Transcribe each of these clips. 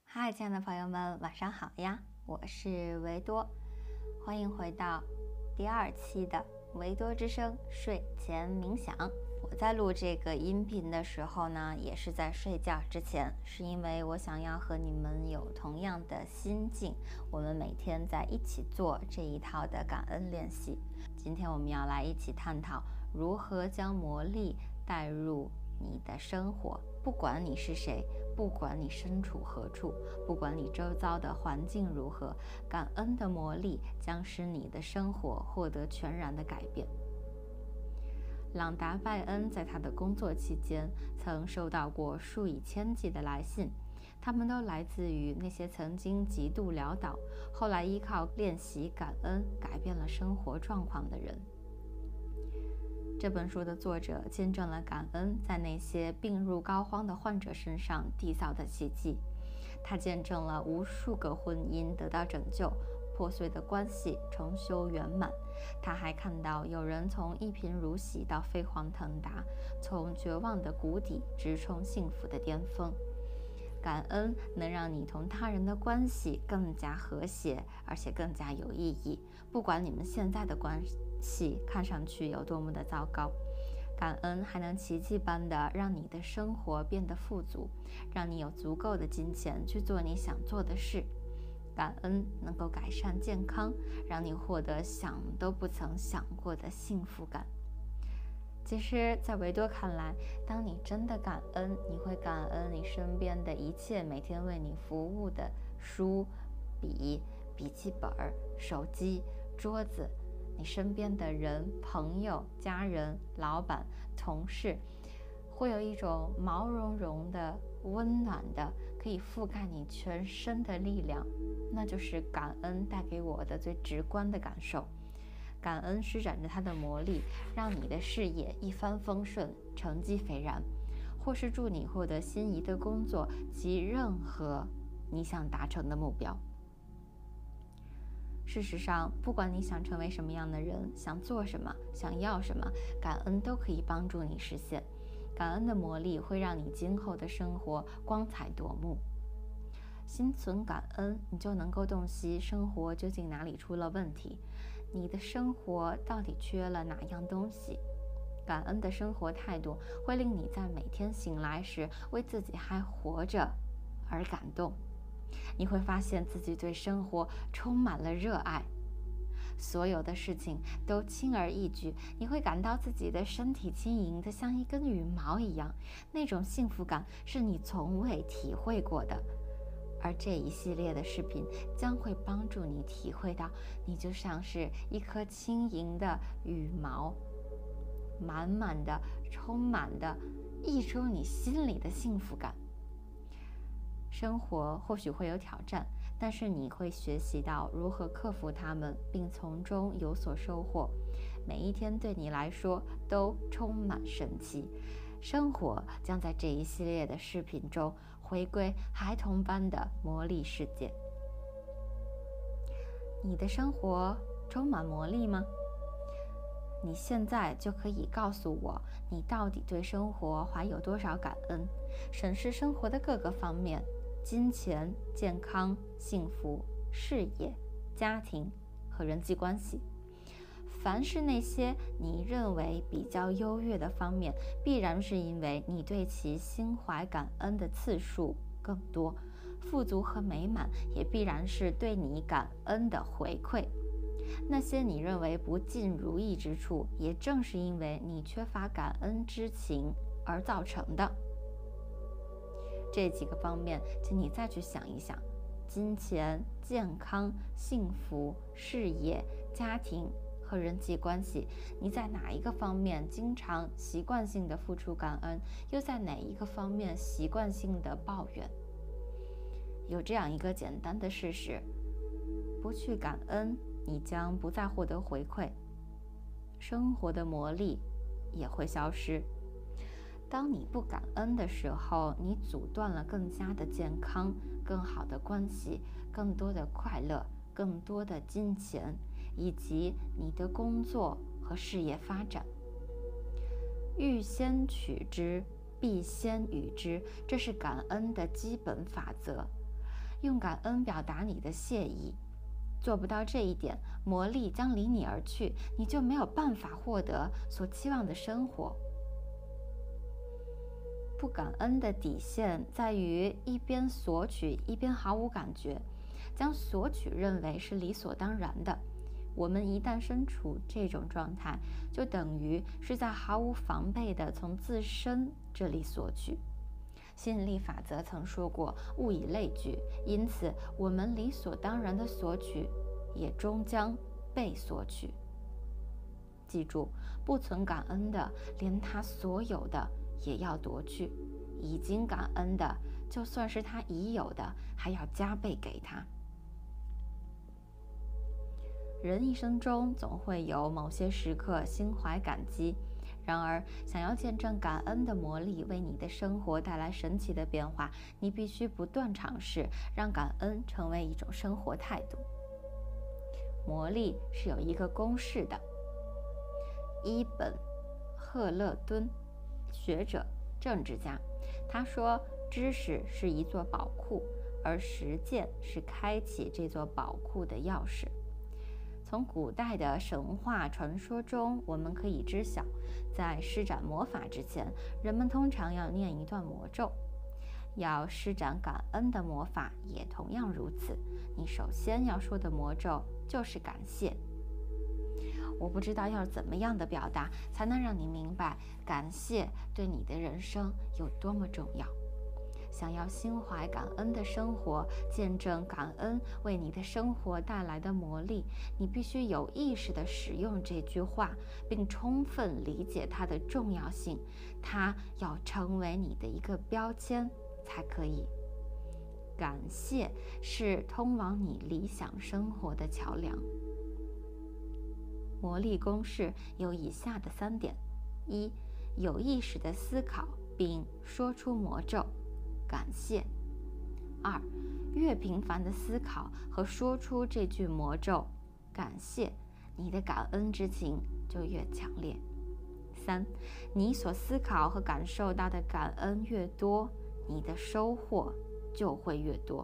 嗨，亲爱的朋友们，晚上好呀！我是维多，欢迎回到第2期的维多之声睡前冥想。我在录这个音频的时候呢，也是在睡觉之前，是因为我想要和你们有同样的心境，我们每天在一起做这一套的感恩练习。今天我们要来一起探讨如何将魔力带入你的生活。不管你是谁，不管你身处何处，不管你周遭的环境如何，感恩的魔力将使你的生活获得全然的改变。朗达·拜恩在他的工作期间曾收到过数以千计的来信，他们都来自于那些曾经极度潦倒，后来依靠练习感恩改变了生活状况的人。这本书的作者见证了感恩在那些病入膏肓的患者身上缔造的奇迹，他见证了无数个婚姻得到拯救，破碎的关系重修圆满。他还看到有人从一贫如洗到飞黄腾达，从绝望的谷底直冲幸福的巅峰。感恩能让你同他人的关系更加和谐，而且更加有意义。不管你们现在的关系看上去有多么的糟糕，感恩还能奇迹般的让你的生活变得富足，让你有足够的金钱去做你想做的事。感恩能够改善健康，让你获得想都不曾想过的幸福感。其实在维多看来，当你真的感恩，你会感恩你身边的一切每天为你服务的书、笔、笔记本、手机、桌子，你身边的人、朋友、家人、老板、同事，会有一种毛茸茸的、温暖的，可以覆盖你全身的力量，那就是感恩带给我的最直观的感受。感恩施展着它的魔力，让你的事业一帆风顺，成绩斐然，或是助你获得心仪的工作及任何你想达成的目标。事实上，不管你想成为什么样的人，想做什么，想要什么，感恩都可以帮助你实现。感恩的魔力会让你今后的生活光彩夺目。心存感恩，你就能够洞悉生活究竟哪里出了问题，你的生活到底缺了哪样东西。感恩的生活态度会令你在每天醒来时为自己还活着而感动。你会发现自己对生活充满了热爱，所有的事情都轻而易举，你会感到自己的身体轻盈得像一根羽毛一样，那种幸福感是你从未体会过的。而这一系列的视频将会帮助你体会到，你就像是一颗轻盈的羽毛，满满的、充满的溢出你心里的幸福感。生活或许会有挑战，但是你会学习到如何克服它们，并从中有所收获。每一天对你来说都充满神奇。生活将在这一系列的视频中回归孩童般的魔力世界。你的生活充满魔力吗？你现在就可以告诉我，你到底对生活怀有多少感恩？审视生活的各个方面：金钱、健康、幸福、事业、家庭和人际关系。凡是那些你认为比较优越的方面，必然是因为你对其心怀感恩的次数更多，富足和美满也必然是对你感恩的回馈。那些你认为不尽如意之处，也正是因为你缺乏感恩之情而造成的。这几个方面，请你再去想一想：金钱、健康、幸福、事业、家庭和人际关系，你在哪一个方面经常习惯性的付出感恩，又在哪一个方面习惯性的抱怨？有这样一个简单的事实：不去感恩，你将不再获得回馈，生活的魔力也会消失。当你不感恩的时候，你阻断了更加的健康、更好的关系、更多的快乐、更多的金钱，以及你的工作和事业发展。欲先取之，必先予之，这是感恩的基本法则。 用感恩表达你的谢意。做不到这一点，魔力将离你而去，你就没有办法获得所期望的生活。不感恩的底线在于一边索取，一边毫无感觉，将索取认为是理所当然的。我们一旦身处这种状态，就等于是在毫无防备地从自身这里索取。吸引力法则曾说过，物以类聚，因此我们理所当然的索取，也终将被索取。记住，不存感恩的，连他所有的也要夺去；已经感恩的，就算是他已有的，还要加倍给他。人一生中总会有某些时刻心怀感激，然而想要见证感恩的魔力为你的生活带来神奇的变化，你必须不断尝试，让感恩成为一种生活态度。魔力是有一个公式的。伊本·赫勒敦，学者、政治家，他说，知识是一座宝库，而实践是开启这座宝库的钥匙。从古代的神话传说中，我们可以知晓，在施展魔法之前，人们通常要念一段魔咒。要施展感恩的魔法也同样如此，你首先要说的魔咒就是感谢。我不知道要怎么样的表达才能让你明白感谢对你的人生有多么重要。想要心怀感恩的生活，见证感恩为你的生活带来的魔力，你必须有意识地使用这句话，并充分理解它的重要性。它要成为你的一个标签才可以。感谢是通往你理想生活的桥梁。魔力公式有以下的3点：一、有意识地思考并说出魔咒感谢；二、越频繁的思考和说出这句魔咒感谢，你的感恩之情就越强烈；三、你所思考和感受到的感恩越多，你的收获就会越多。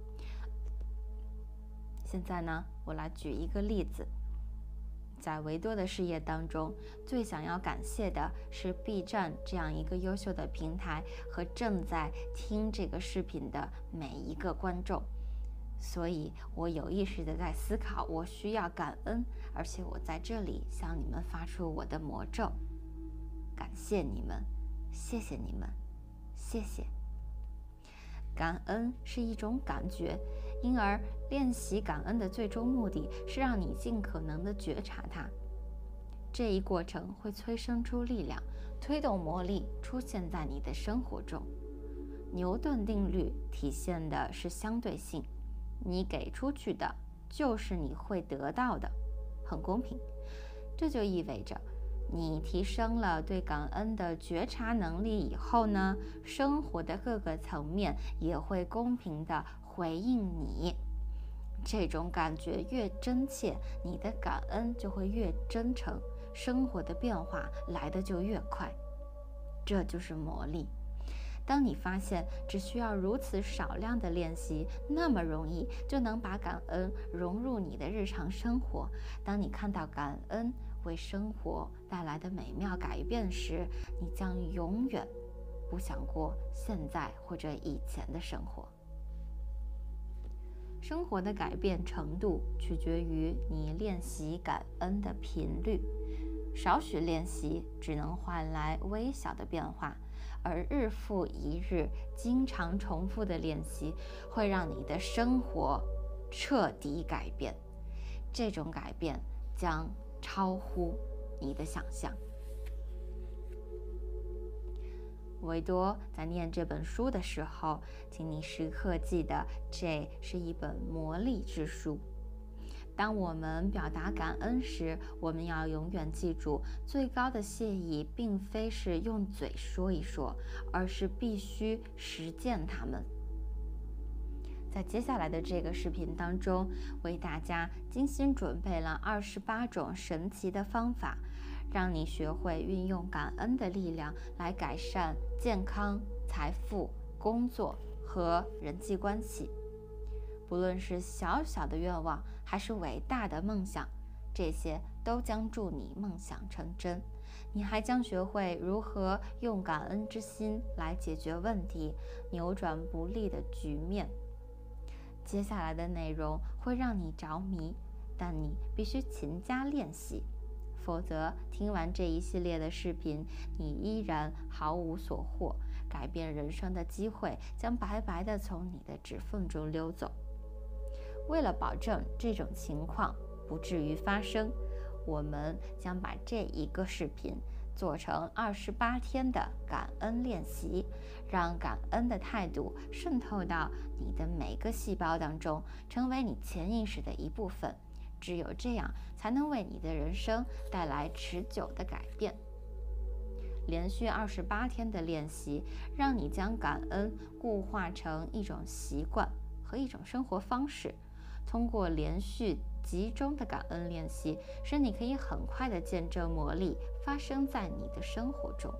现在呢，我来举一个例子。在维多的事业当中，最想要感谢的是 B 站这样一个优秀的平台和正在听这个视频的每一个观众。所以我有意识地在思考，我需要感恩，而且我在这里向你们发出我的魔咒：感谢你们，谢谢你们，谢谢。感恩是一种感觉，因而练习感恩的最终目的是让你尽可能地觉察它。这一过程会催生出力量，推动魔力出现在你的生活中。牛顿定律体现的是相对性，你给出去的就是你会得到的，很公平。这就意味着你提升了对感恩的觉察能力以后呢，生活的各个层面也会公平地回应你。这种感觉越真切，你的感恩就会越真诚，生活的变化来得就越快。这就是魔力。当你发现只需要如此少量的练习，那么容易就能把感恩融入你的日常生活。当你看到感恩为生活带来的美妙改变时，你将永远不想过现在或者以前的生活。生活的改变程度取决于你练习感恩的频率。少许练习只能换来微小的变化，而日复一日、经常重复的练习会让你的生活彻底改变。这种改变将超乎你的想象。维多在念这本书的时候，请你时刻记得，这是一本魔力之书。当我们表达感恩时，我们要永远记住，最高的谢意并非是用嘴说一说，而是必须实践它们。在接下来的这个视频当中，为大家精心准备了28种神奇的方法，让你学会运用感恩的力量来改善健康、财富、工作和人际关系。 不论是小小的愿望还是伟大的梦想，这些都将助你梦想成真。你还将学会如何用感恩之心来解决问题，扭转不利的局面。接下来的内容会让你着迷，但你必须勤加练习，否则听完这一系列的视频，你依然毫无所获，改变人生的机会将白白地从你的指缝中溜走。为了保证这种情况不至于发生，我们将把这一个视频做成28天的感恩练习，让感恩的态度渗透到你的每个细胞当中，成为你潜意识的一部分。只有这样，才能为你的人生带来持久的改变。连续28天的练习，让你将感恩固化成一种习惯和一种生活方式。通过连续集中的感恩练习，使你可以很快地见证魔力发生在你的生活中。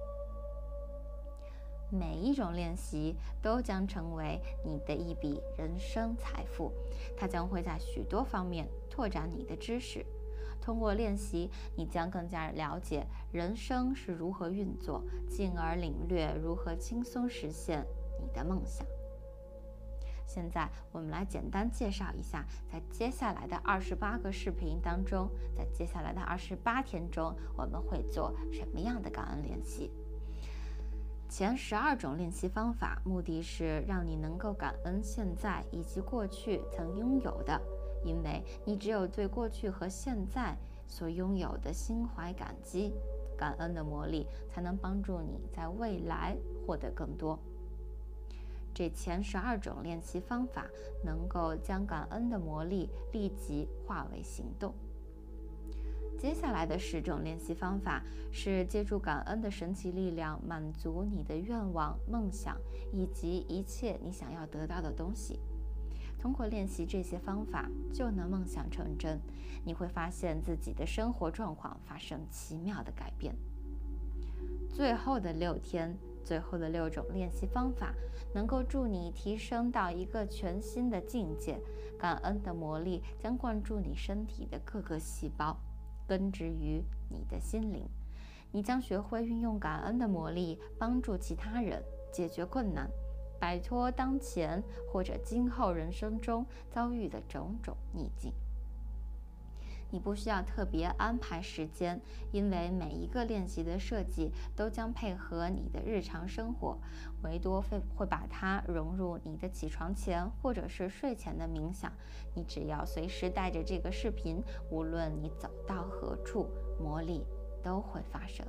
每一种练习都将成为你的一笔人生财富，它将会在许多方面拓展你的知识。通过练习，你将更加了解人生是如何运作，进而领略如何轻松实现你的梦想。现在我们来简单介绍一下，在接下来的28个视频当中，在接下来的28天中，我们会做什么样的感恩练习。前12种练习方法，目的是让你能够感恩现在以及过去曾拥有的，因为你只有对过去和现在所拥有的心怀感激，感恩的魔力才能帮助你在未来获得更多。这前12种练习方法能够将感恩的魔力立即化为行动。接下来的10种练习方法是借助感恩的神奇力量，满足你的愿望、梦想以及一切你想要得到的东西。通过练习这些方法，就能梦想成真。你会发现自己的生活状况发生奇妙的改变。最后的6天，最后的6种练习方法能够助你提升到一个全新的境界。感恩的魔力将灌注你身体的各个细胞，根植于你的心灵。你将学会运用感恩的魔力，帮助其他人解决困难，摆脱当前或者今后人生中遭遇的种种逆境。你不需要特别安排时间，因为每一个练习的设计都将配合你的日常生活。维多会把它融入你的起床前或者是睡前的冥想。你只要随时带着这个视频，无论你走到何处，魔力都会发生。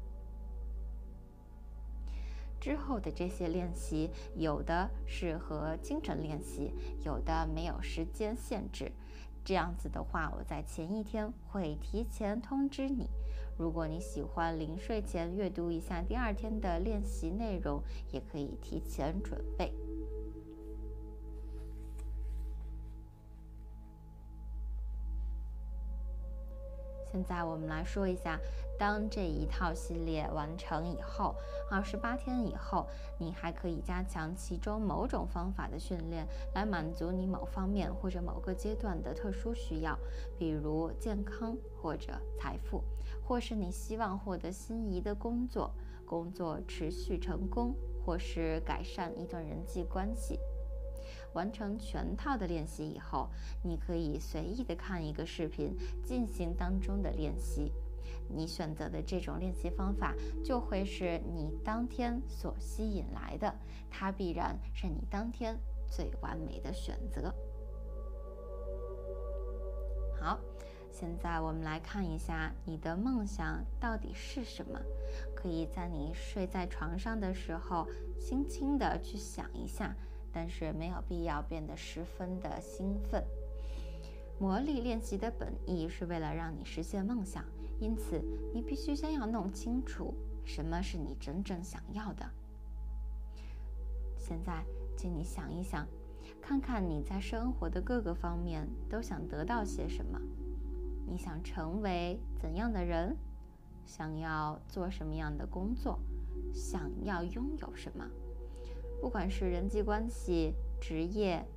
之后的这些练习，有的适合精神练习，有的没有时间限制。这样子的话，我在前一天会提前通知你。如果你喜欢临睡前阅读一下第2天的练习内容，也可以提前准备。现在我们来说一下，当这一套系列完成以后，28天以后，你还可以加强其中某种方法的训练，来满足你某方面或者某个阶段的特殊需要，比如健康或者财富，或是你希望获得心仪的工作持续成功，或是改善一段人际关系。完成全套的练习以后，你可以随意的看一个视频进行当中的练习。你选择的这种练习方法就会是你当天所吸引来的，它必然是你当天最完美的选择。好，现在我们来看一下你的梦想到底是什么。可以在你睡在床上的时候，轻轻地去想一下，但是没有必要变得十分的兴奋。魔力练习的本意是为了让你实现梦想，因此你必须先要弄清楚什么是你真正想要的。现在请你想一想，看看你在生活的各个方面都想得到些什么。你想成为怎样的人？想要做什么样的工作？想要拥有什么？不管是人际关系、职业、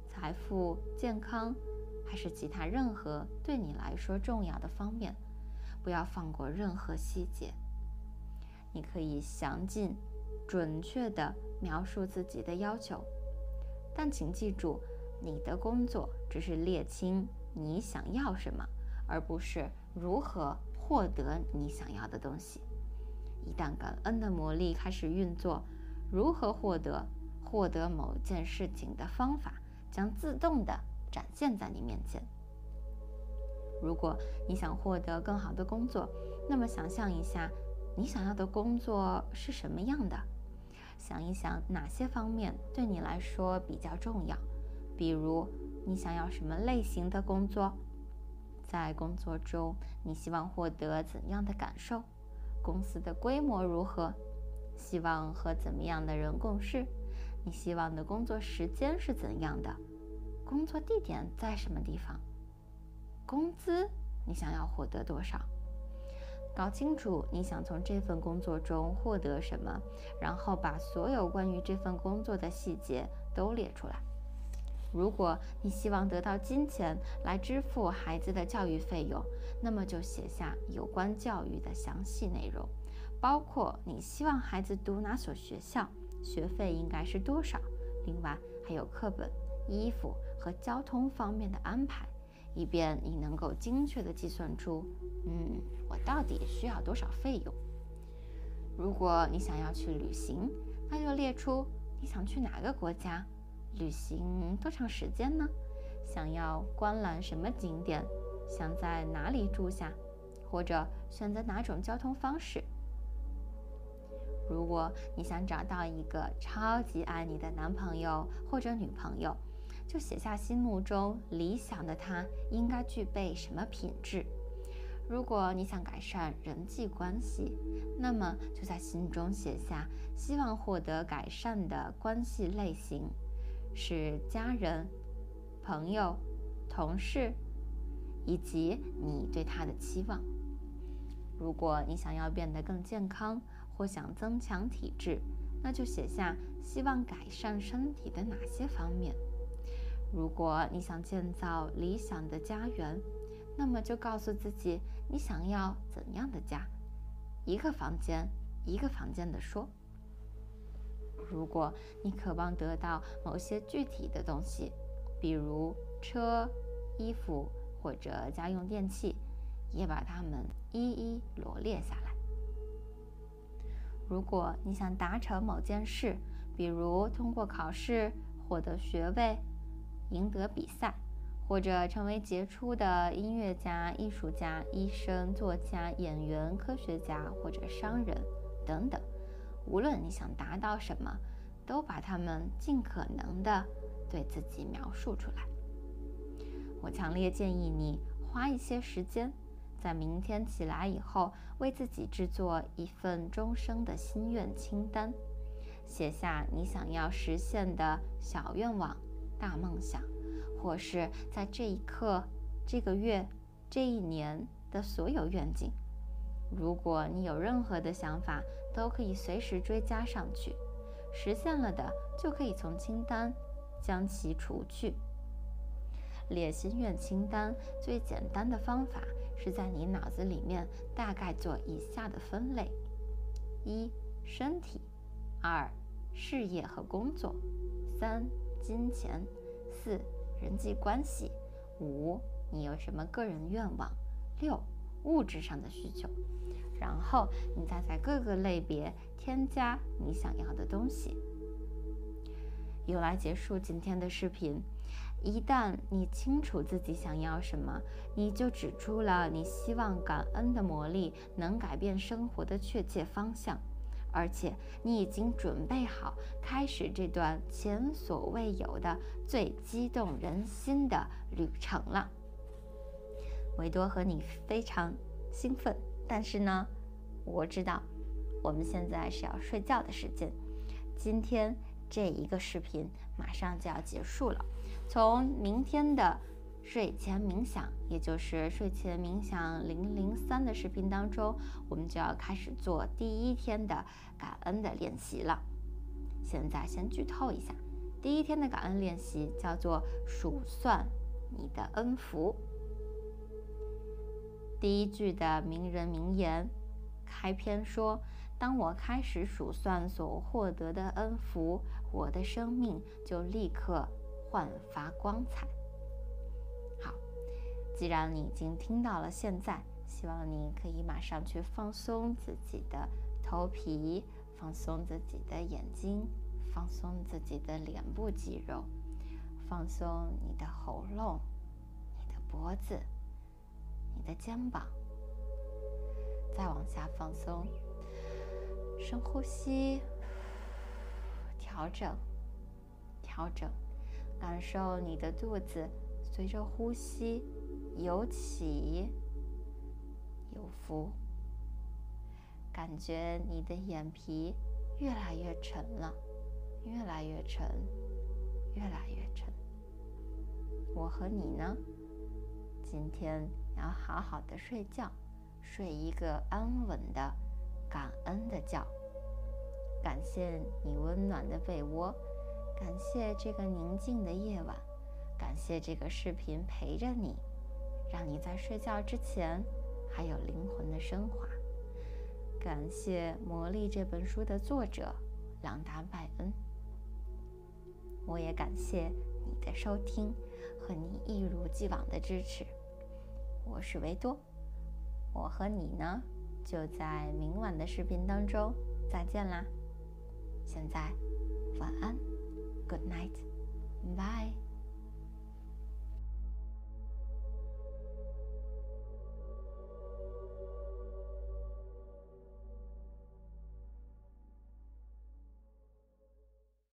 财富、健康，还是其他任何对你来说重要的方面，不要放过任何细节。你可以详尽、准确地描述自己的要求，但请记住，你的工作只是列清你想要什么，而不是如何获得你想要的东西。一旦感恩的魔力开始运作，如何获得某件事情的方法将自动地展现在你面前。如果你想获得更好的工作，那么想象一下你想要的工作是什么样的，想一想哪些方面对你来说比较重要，比如你想要什么类型的工作，在工作中你希望获得怎样的感受，公司的规模如何，希望和怎么样的人共事，你希望的工作时间是怎样的，工作地点在什么地方，工资你想要获得多少。搞清楚你想从这份工作中获得什么，然后把所有关于这份工作的细节都列出来。如果你希望得到金钱来支付孩子的教育费用，那么就写下有关教育的详细内容，包括你希望孩子读哪所学校，学费应该是多少，另外还有课本、衣服和交通方面的安排，以便你能够精确地计算出我到底需要多少费用。如果你想要去旅行，那就列出你想去哪个国家，旅行多长时间呢？想要观览什么景点，想在哪里住下，或者选择哪种交通方式。如果你想找到一个超级爱你的男朋友或者女朋友，就写下心目中理想的他应该具备什么品质。如果你想改善人际关系，那么就在心中写下希望获得改善的关系类型，是家人、朋友、同事，以及你对他的期望。如果你想要变得更健康，或想增强体质，那就写下希望改善身体的哪些方面。如果你想建造理想的家园，那么就告诉自己你想要怎样的家，一个房间一个房间地说。如果你渴望得到某些具体的东西，比如车、衣服或者家用电器，也把它们一一罗列下来。如果你想达成某件事，比如通过考试、获得学位、赢得比赛，或者成为杰出的音乐家、艺术家、医生、作家、演员、科学家或者商人等等，无论你想达到什么，都把它们尽可能地对自己描述出来。我强烈建议你花一些时间，在明天起来以后，为自己制作一份终生的心愿清单，写下你想要实现的小愿望、大梦想，或是在这一刻、这个月、这一年的所有愿景。如果你有任何的想法，都可以随时追加上去，实现了的就可以从清单将其除去。列心愿清单最简单的方法是在你脑子里面大概做以下的分类：一、身体；二、事业和工作；三、金钱；四、人际关系；五、你有什么个人愿望；六、物质上的需求。然后你再在各个类别添加你想要的东西。用来结束今天的视频。一旦你清楚自己想要什么，你就指出了你希望感恩的魔力能改变生活的确切方向，而且你已经准备好开始这段前所未有的最激动人心的旅程了。维多和你非常兴奋，但是呢，我知道我们现在是要睡觉的时间，今天这一个视频马上就要结束了。从明天的睡前冥想，也就是睡前冥想003的视频当中，我们就要开始做第一天的感恩的练习了。现在先剧透一下， 第一天的感恩练习叫做数算你的恩福。第一句的名人名言开篇说：当我开始数算所获得的恩福，我的生命就立刻焕发光彩。好，既然你已经听到了现在，希望你可以马上去放松自己的头皮，放松自己的眼睛，放松自己的脸部肌肉，放松你的喉咙、你的脖子、你的肩膀，再往下放松，深呼吸，调整，感受你的肚子随着呼吸有起有伏，感觉你的眼皮越来越沉了，越来越沉，越来越沉。我和你呢，今天要好好的睡觉，睡一个安稳的感恩的觉。感谢你温暖的被窝，感谢这个宁静的夜晚，感谢这个视频陪着你，让你在睡觉之前还有灵魂的升华。感谢《魔力》这本书的作者朗达·拜恩。我也感谢你的收听和你一如既往的支持。我是维多，我和你呢，就在明晚的视频当中再见啦。现在晚安 ，Good night， bye。